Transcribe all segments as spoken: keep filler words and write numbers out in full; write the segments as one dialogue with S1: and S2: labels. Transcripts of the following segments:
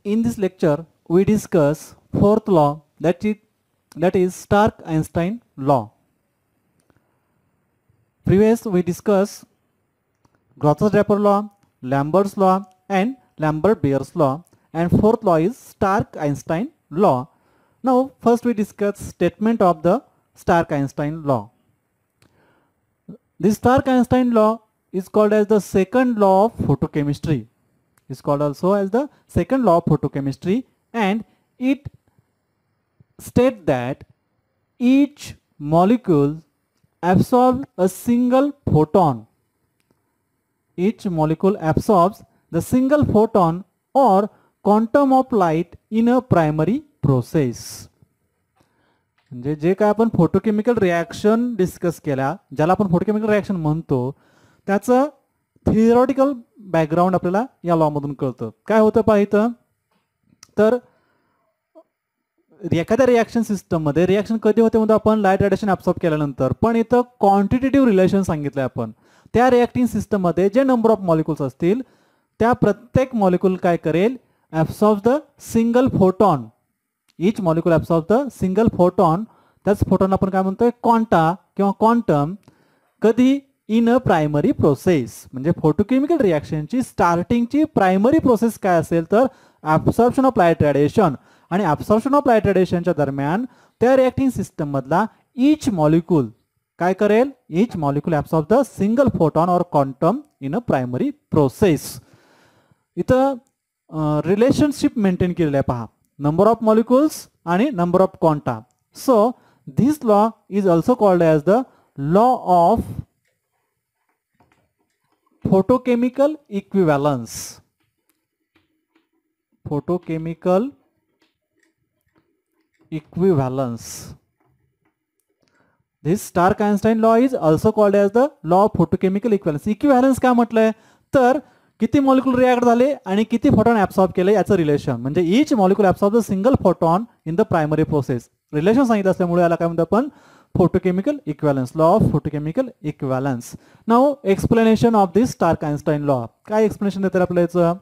S1: In this lecture, we discuss fourth law, that is, that is Stark-Einstein law. Previous we discussed Groth-Draper law, Lambert's law, and Lambert-Beer's law, and fourth law is Stark-Einstein law. Now, first we discuss statement of the Stark-Einstein law. This Stark-Einstein law is called as the second law of photochemistry. Is called also as the second law of photochemistry, and it states that each molecule absorbs a single photon. Each molecule absorbs the single photon or quantum of light in a primary process. म्हणजे जे काय आपण photochemical reaction discuss केल्या, ज्याला आपण photochemical reaction म्हणतो, त्याचं theoretical background आपल्याला या लॉ मधून कळतं. काय होतं पाहिजे तर एखाद्या रिॲक्शन सिस्टम मध्ये रिॲक्शन कधी होते म्हणजे आपण लाईट रेडिएशन ऍब्सॉर्ब केल्यानंतर, पण इथं क्वांटिटेटिव्ह रिलेशन सांगितलंय आपण. त्या रिॲक्टिंग सिस्टम मध्ये जे नंबर ऑफ मॉलिक्युल्स असतील त्या प्रत्येक मॉलिक्युल काय करेल, absorb the single photon. Each molecule absorb the single photon. त्याच फोटॉन आपण काय म्हणतोय, क्वांटा किंवा क्वांटम. कधी इन अ प्रायमरी प्रोसेस. म्हणजे फोटोकेमिकल रिॲक्शनची स्टार्टिंगची प्रायमरी प्रोसेस काय असेल तर ऍब्सॉर्प्शन ऑफ लाईट रेडिएशन. आणि ऍब्सॉर्प्शन ऑफ लाईट रेडिएशनच्या दरम्यान त्या रिॲक्टिंग सिस्टम मधला इच मॉलिक्युल काय करेल, each molecule absorb the single photon और quantum in a primary process. इथं रिलेशनशिप मेंटेन केलेलं आहे पहा, नंबर ऑफ मॉलिक्युल्स आणि number of quanta. So this law is also called as the law of photochemical equivalence. Photochemical equivalence. This Stark-Einstein law is also called as the law of photochemical equivalence. Equivalence काय म्हटलंय तर किती molecule react झाले आणि किती photon absorb केले याचं relation. म्हणजे each molecule absorb the single photon in the primary process. Relation सांगितलं असल्यामुळे याला काय म्हणतो आपण, photochemical equivalence, law of photochemical equivalence. Now explanation of this Stark-Einstein law. काय एक्सप्लेनेशन देतात आपल्याला याचं.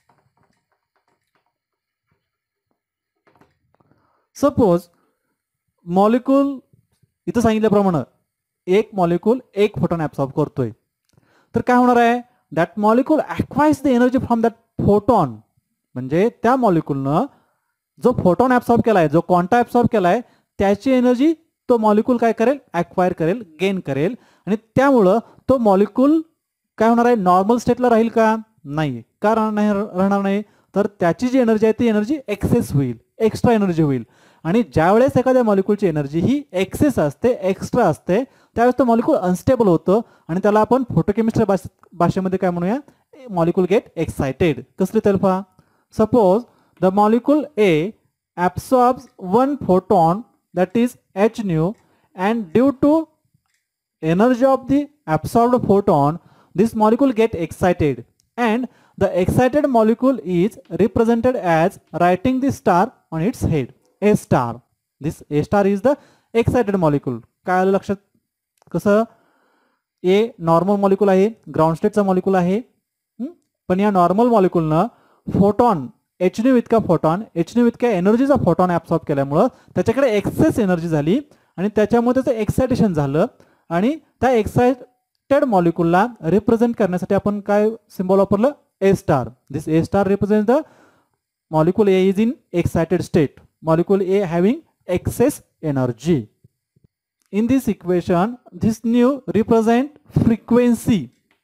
S1: सपोज मॉलिक्युल इथं सांगितल्याप्रमाणे एक मॉलिक्युल एक फोटॉन ऍब्सॉर्ब करतोय, तर काय होणार आहे, that molecule acquires the energy from that photon. म्हणजे त्या मॉलिक्युलनं जो फोटॉन ऍब्सॉर्ब केलाय, जो क्वांटा ऍब्सॉर्ब केलाय, त्याची एनर्जी तो मॉलिक्युल काय करेल, ऍक्वायर करेल, गेन करेल. आणि त्यामुळं तो मॉलिक्युल काय होणार आहे, नॉर्मल स्टेटला राहील का, नाही. का राहणार नाही तर त्याची जी एनर्जी आहे ती एनर्जी एक्सेस होईल, एक्स्ट्रा एनर्जी होईल. आणि ज्यावेळेस एखाद्या मॉलिक्युलची एनर्जी ही एक्सेस असते, एक्स्ट्रा असते, त्यावेळेस तो मॉलिक्युल अनस्टेबल होतं आणि त्याला आपण फोटोकेमिस्ट्री भाषेमध्ये काय म्हणूया, मॉलिक्युल गेट एक्साइटेड. कसली तर पहा, suppose the molecule A absorbs one photon, that is h nu, and due to energy of the absorbed photon this molecule get excited, and the excited molecule is represented as writing the star on its head, A star. This A star is the excited molecule. काय आलं लक्षात, कसं A normal molecule आहे, ground स्टेटचा molecule आहे, पण या normal मॉलिक्युलनं फोटॉन एच न्यू इतका फोटॉन एच न्यू इतक्या एनर्जीचा फोटॉन ऍब्सॉर्ब केल्यामुळं त्याच्याकडे एक्सेस एनर्जी झाली आणि त्याच्यामुळे त्याचं एक्साइटेशन झालं. आणि त्या एक्साइटेड मॉलिक्युलला रिप्रेझेंट करण्यासाठी आपण काय सिम्बॉल वापरलं, A star. This A star represent the molecule A is in excited state, molecule A having excess energy. In this equation this nu represent frequency,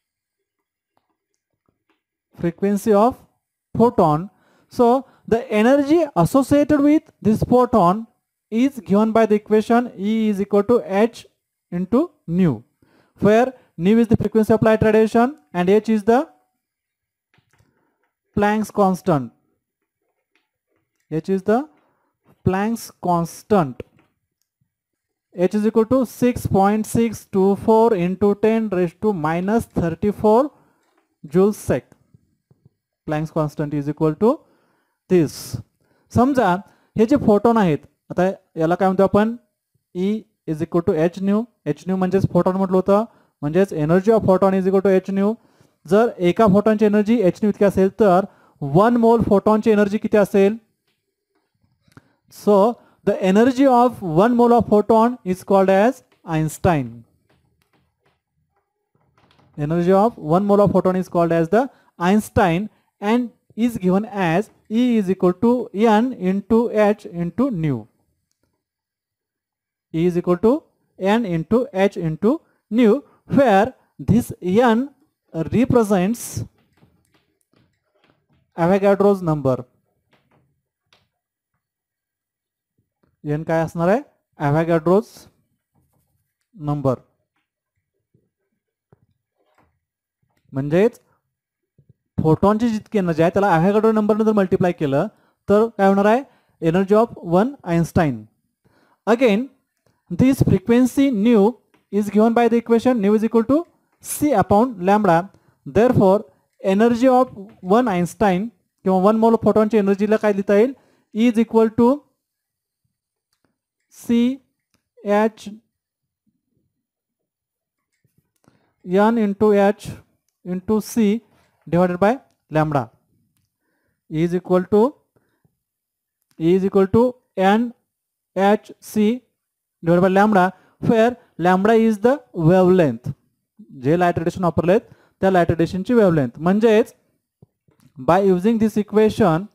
S1: frequency of photon. So the energy associated with this photon is given by the equation E is equal to h into nu, where nu is the frequency of light radiation and h is the Planck's constant. H is the Planck's constant. H is equal to six point six two four into ten raised to minus thirty-four joules sec. Planck's constant is equal to this. समजा हे जे photon आहेत, आता याला काय म्हणतो आपण, E is equal to H nu. H nu म्हणजेच फोटॉन म्हटलं होतं, म्हणजेच energy of photon is equal to H nu. जर एका फोटॉनची एनर्जी एच न्यू इतकी असेल तर वन मोल फोटॉनची एनर्जी किती असेल? So the energy of one mole of photon is called as Einstein. Energy of one mole of photon is called as the Einstein and is given as E is equal to N into H into nu. E is equal to N into H into nu, where this N represents Avogadro's number. N काय असणार आहे? Avogadro's number. म्हणजेच फोटॉनची जितकी energy आहे त्याला ॲव्होगाड्रो नंबरने जर multiply केलं तर काय होणार आहे? Energy of one Einstein. Again this frequency nu is given by the equation nu is equal to C upon lambda. Therefore energy of one Einstein किंवा वन मोल फोटॉनची एनर्जीला काय लिहिता येईल? E is equal to C H N into H into C divided by lambda. E is equal to E is equal to N H C divided by lambda, where lambda is the wavelength. जे light radiation वापरलेत त्या light रेडिएशनची wavelength. म्हणजेच by using this equation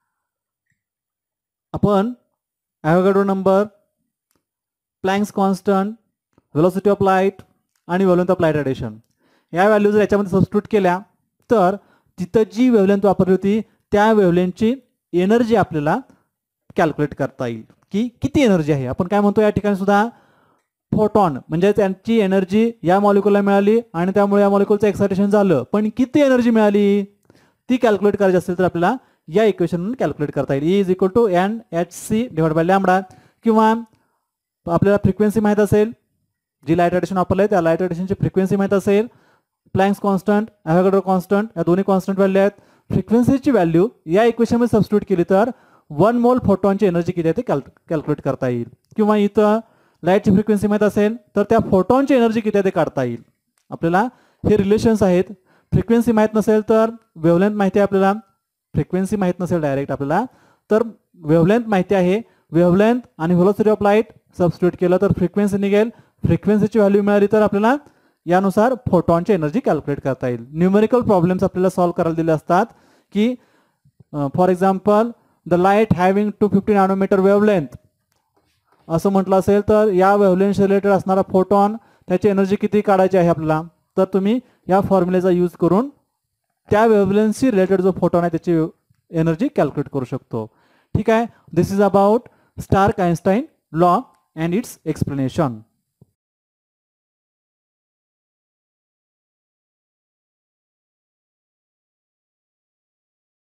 S1: आपण Avogadro number, Planck's constant, velocity of light आणि wavelength of light radiation या value जर याच्यामध्ये सबस्टिट्यूट केल्या तर तिथं जी वेव्हलेंथ वापरली होती त्या वेव्हलेंथची एनर्जी आपल्याला कॅल्क्युलेट करता येईल की किती एनर्जी आहे. आपण काय म्हणतो या ठिकाणी सुद्धा फोटॉन म्हणजे त्यांची एनर्जी या मॉलिक्यूलला मिळाली आणि त्यामुळे या मॉलिक्यूलचं एक्सायटेशन झालं, पण किती एनर्जी मिळाली ती कॅल्क्युलेट करायची असेल तर आपल्याला या इक्वेशनवरून कॅल्क्युलेट करता येईल. E is equal to N H C divide by lambda. किंवा आपल्याला फ्रिक्वेन्सी माहीत असेल, जी लाईट रेडिएशन वापरलं आहे त्या लाईट रेडिएशनची फ्रिक्वेन्सी माहीत असेल, प्लँक्स कॉन्स्टंट, ॲव्होगाड्रो कॉन्स्टंट या दोन्ही कॉन्स्टंट व्हॅल्यू आहेत. फ्रिक्वेन्सीची व्हॅल्यू या इक्वेशनमध्ये सबस्टिट्यूट केली तर वन मोल फोटॉनची एनर्जी किती आहे ते कॅल्क्युलेट करता येईल. किंवा इथं लाईटची फ्रिक्वेन्सी माहीत असेल तर त्या फोटॉनची एनर्जी किती आहे ते काढता येईल. आपल्याला हे रिलेशन्स आहेत. फ्रिक्वेन्सी माहीत नसेल तर वेव्हलेंथ माहिती आहे आपल्याला, फ्रिक्वेन्सी माहीत नसेल डायरेक्ट आपल्याला तर वेव्हलेंथ माहिती आहे. वेव्हलेंथ आणि व्हेलोसिटी ऑफ लाईट सबस्टिट्यूट केलं तर फ्रिक्वेन्सी निघेल. फ्रिक्वेन्सीची व्हॅल्यू मिळाली तर आपल्याला यानुसार फोटॉनची एनर्जी कॅल्क्युलेट करता येईल. न्यूमेरिकल प्रॉब्लेम्स आपल्याला सॉल्व्ह करायला दिले असतात की for example the light having two fifty nanometer wavelength असं म्हटलं असेल तर या वेव्हलेंथ रिलेटेड असणारा फोटॉन त्याची एनर्जी किती काढायची आहे आपल्याला, तर तुम्ही या फॉर्म्युलेचा यूज करून त्या वेव्हलेंथशी रिलेटेड जो फोटॉन आहे त्याची एनर्जी कॅल्क्युलेट करू शकतो. ठीक आहे. This is about Stark Einstein law and its explanation.